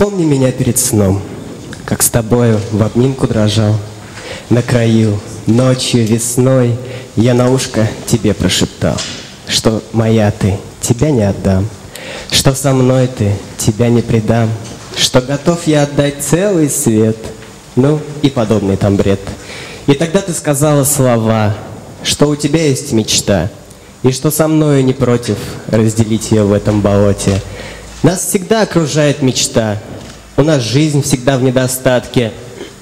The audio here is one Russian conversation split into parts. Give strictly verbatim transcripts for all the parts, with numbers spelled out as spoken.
Вспомни меня перед сном, как с тобою в обнимку дрожал. На краю, ночью, весной я на ушко тебе прошептал, что моя ты, тебя не отдам, что со мной ты, тебя не предам, что готов я отдать целый свет. Ну и подобный там бред. И тогда ты сказала слова, что у тебя есть мечта, и что со мною не против разделить ее в этом болоте. Нас всегда окружает мечта, у нас жизнь всегда в недостатке.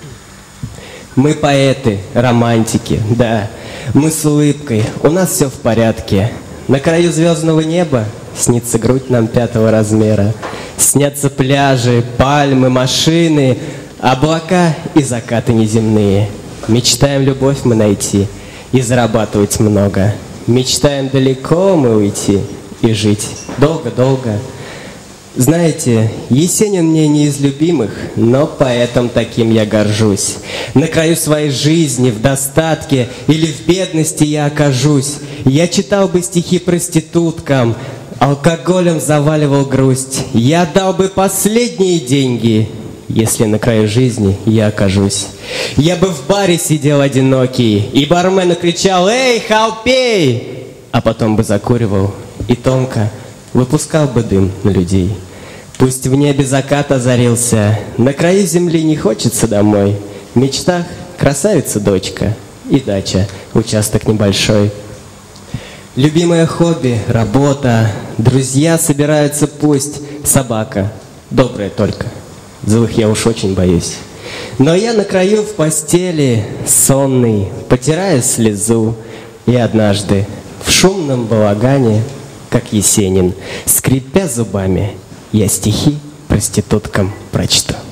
Мы поэты, романтики, да, мы с улыбкой, у нас все в порядке. На краю звездного неба снится грудь нам пятого размера. Снятся пляжи, пальмы, машины, облака и закаты неземные. Мечтаем любовь мы найти и зарабатывать много. Мечтаем далеко мы уйти и жить долго-долго. Знаете, Есенин мне не из любимых, но поэтом таким я горжусь. На краю своей жизни, в достатке или в бедности я окажусь. Я читал бы стихи проституткам, алкоголем заваливал грусть. Я дал бы последние деньги, если на краю жизни я окажусь. Я бы в баре сидел одинокий, и бармену кричал: «Эй, халпей!» А потом бы закуривал и тонко выпускал бы дым на людей. Пусть в небе закат озарился, на краю земли не хочется домой. В мечтах красавица дочка и дача, участок небольшой. Любимое хобби, работа, друзья собираются пусть, собака, добрая только, злых я уж очень боюсь. Но я на краю в постели, сонный, потирая слезу, и однажды в шумном балагане, как Есенин, скрипя зубами, я стихи проституткам прочту.